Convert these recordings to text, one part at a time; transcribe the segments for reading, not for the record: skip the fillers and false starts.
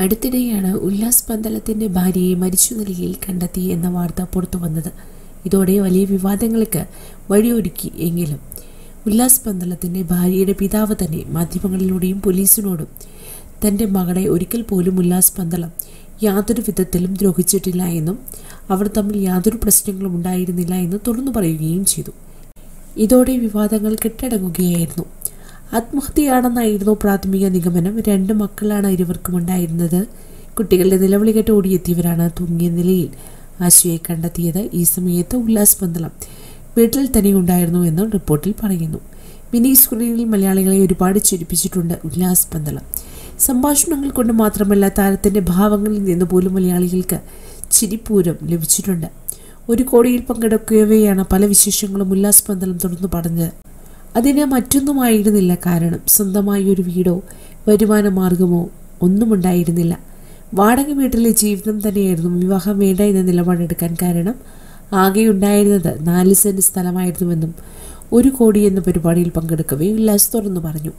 അടുത്തിടെയാണ് ഉല്ലാസ് പന്തളത്തിൻ്റെ ഭാര്യയെ മരിച്ച നിലയിൽ കണ്ടെത്തി എന്ന വാർത്ത പുറത്തു വന്നത്. ഇതോടെ വലിയ വിവാദങ്ങൾക്ക് വഴിയൊരുക്കി. എങ്കിലും ഉല്ലാസ് പന്തളത്തിൻ്റെ ഭാര്യയുടെ പിതാവ് തന്നെ മാധ്യമങ്ങളിലൂടെയും പോലീസിനോടും തൻ്റെ മകളെ ഒരിക്കൽ പോലും ഉല്ലാസ് പന്തളം യാതൊരു വിധത്തിലും ദ്രോഹിച്ചിട്ടില്ല എന്നും അവർ തമ്മിൽ യാതൊരു പ്രശ്നങ്ങളും ഉണ്ടായിരുന്നില്ല എന്ന് തുറന്നു പറയുകയും ചെയ്തു. ഇതോടെ വിവാദങ്ങൾ കെട്ടടങ്ങുകയായിരുന്നു. ആത്മഹത്യയാണെന്നായിരുന്നു പ്രാഥമിക നിഗമനം. 2 മക്കളാണ് ഇരുവർക്കും ഉണ്ടായിരുന്നത്. കുട്ടികളുടെ നിലവിളി കേട്ട് ഓടിയെത്തിയവരാണ് തൂങ്ങിയ നിലയിൽ ആശയെ കണ്ടെത്തിയത്. ഈ സമയത്ത് ഉല്ലാസ് പന്തളം വീട്ടിൽ തന്നെ ഉണ്ടായിരുന്നു എന്ന് റിപ്പോർട്ടിൽ പറയുന്നു. മിനി സ്ക്രീനിൽ മലയാളികളെ ഒരുപാട് ചിരിപ്പിച്ചിട്ടുണ്ട് ഉല്ലാസ് പന്തളം. സംഭാഷണങ്ങൾ കൊണ്ട് മാത്രമല്ല, താരത്തിൻ്റെ ഭാവങ്ങളിൽ നിന്ന് പോലും മലയാളികൾക്ക് ചിരിപ്പൂരം ലഭിച്ചിട്ടുണ്ട്. 1 കോടിയിൽ പങ്കെടുക്കവെയാണ് പല വിശേഷങ്ങളും ഉല്ലാസ് പന്തളം തുറന്നു പറഞ്ഞത്. അതിന് മറ്റൊന്നുമായിരുന്നില്ല കാരണം. സ്വന്തമായി ഒരു വീടോ വരുമാന മാർഗമോ ഒന്നും ഉണ്ടായിരുന്നില്ല. വാടക വീട്ടിലെ ജീവിതം തന്നെയായിരുന്നു വിവാഹം വേണ്ട എന്ന നിലപാടെടുക്കാൻ കാരണം. ആകെ ഉണ്ടായിരുന്നത് 4 സെന്റ് സ്ഥലമായിരുന്നുവെന്നും 1 കോടി എന്ന പരിപാടിയിൽ പങ്കെടുക്കവേ ഉല്ലാസ് തുറന്നു പറഞ്ഞു.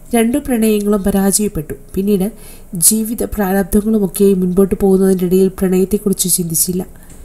2 പ്രണയങ്ങളും പരാജയപ്പെട്ടു. പിന്നീട് ജീവിത പ്രാരബ്ധങ്ങളുമൊക്കെ മുൻപോട്ട് പോകുന്നതിനിടയിൽ പ്രണയത്തെക്കുറിച്ച് ചിന്തിച്ചില്ല.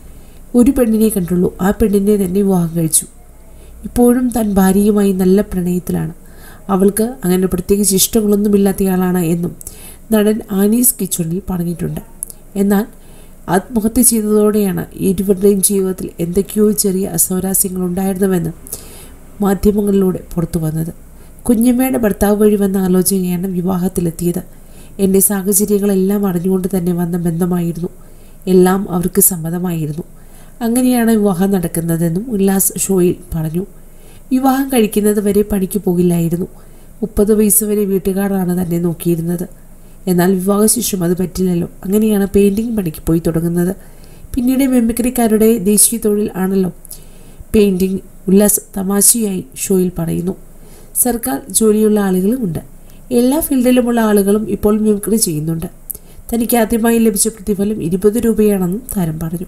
ഒരു പെണ്ണിനെ കണ്ടുള്ളൂ. ആ പെണ്ണിനെ തന്നെ വിവാഹം കഴിച്ചു. ഇപ്പോഴും താൻ ഭാര്യയുമായി നല്ല പ്രണയത്തിലാണ്. അവൾക്ക് അങ്ങനെ പ്രത്യേകിച്ച് ഇഷ്ടങ്ങളൊന്നുമില്ലാത്തയാളാണ് എന്നും നടൻ ആനീസ് കിച്ചണിൽ പറഞ്ഞിട്ടുണ്ട്. എന്നാൽ ആത്മഹത്യ ചെയ്തതോടെയാണ് ഇരുവരുടെയും ജീവിതത്തിൽ എന്തൊക്കെയോ ചെറിയ അസ്വാരസ്യങ്ങൾ ഉണ്ടായിരുന്നുവെന്ന് മാധ്യമങ്ങളിലൂടെ പുറത്തു വന്നത്. കുഞ്ഞമ്മയുടെ ഭർത്താവ് വഴി വന്ന ആലോചനയാണ് വിവാഹത്തിലെത്തിയത്. എൻ്റെ സാഹചര്യങ്ങളെല്ലാം അറിഞ്ഞുകൊണ്ട് തന്നെ വന്ന ബന്ധമായിരുന്നു. എല്ലാം അവർക്ക് സമ്മതമായിരുന്നു. അങ്ങനെയാണ് വിവാഹം നടക്കുന്നതെന്നും ഉല്ലാസ് ഷോയിൽ പറഞ്ഞു. വിവാഹം കഴിക്കുന്നത് വരെ പണിക്ക് പോകില്ലായിരുന്നു. 30 വയസ്സ് വരെ വീട്ടുകാരാണ് തന്നെ നോക്കിയിരുന്നത്. എന്നാൽ വിവാഹശേഷം അത് പറ്റില്ലല്ലോ. അങ്ങനെയാണ് പെയിൻറ്റിങ് പണിക്ക് പോയി തുടങ്ങുന്നത്. പിന്നീട് മിമിക്രിക്കാരുടെ ദേശീയ തൊഴിൽ ആണല്ലോ പെയിൻറ്റിങ്. ഉല്ലാസ് തമാശയായി ഷോയിൽ പറയുന്നു. സർക്കാർ ജോലിയുള്ള ആളുകളും ഉണ്ട്. എല്ലാ ഫീൽഡിലുമുള്ള ആളുകളും ഇപ്പോൾ മിമിക്രി ചെയ്യുന്നുണ്ട്. തനിക്ക് ആദ്യമായി ലഭിച്ച പ്രതിഫലം 20 രൂപയാണെന്നും താരം പറഞ്ഞു.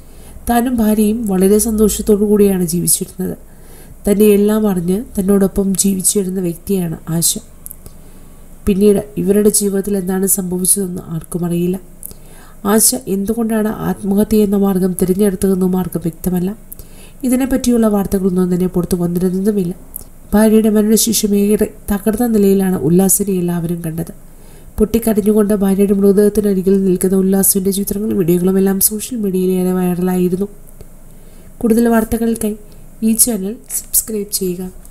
താനും ഭാര്യയും വളരെ സന്തോഷത്തോടു കൂടിയാണ് ജീവിച്ചിരുന്നത്. തൻ്റെ എല്ലാം അറിഞ്ഞ് തന്നോടൊപ്പം ജീവിച്ചിരുന്ന വ്യക്തിയാണ് ആശ. പിന്നീട് ഇവരുടെ ജീവിതത്തിൽ എന്താണ് സംഭവിച്ചതെന്ന് ആർക്കും അറിയില്ല. ആശ എന്തുകൊണ്ടാണ് ആത്മഹത്യ എന്ന മാർഗം തിരഞ്ഞെടുത്തതെന്നും ആർക്കും വ്യക്തമല്ല. ഇതിനെപ്പറ്റിയുള്ള വാർത്തകളൊന്നും തന്നെ പുറത്തു വന്നിരുന്നതുമില്ല. ഭാര്യയുടെ മരണശേഷം ഏറെ തകർന്ന നിലയിലാണ് ഉല്ലാസിനെ എല്ലാവരും കണ്ടത്. പൊട്ടിക്കരഞ്ഞുകൊണ്ട് ഭാര്യയുടെ മൃതദേഹത്തിനരികിൽ നിൽക്കുന്ന ഉല്ലാസിൻ്റെ ചിത്രങ്ങളും വീഡിയോകളും എല്ലാം സോഷ്യൽ മീഡിയയിലേറെ വൈറലായിരുന്നു. കൂടുതൽ വാർത്തകൾക്കായി ഈ ചാനൽ സബ്സ്ക്രൈബ് ചെയ്യുക.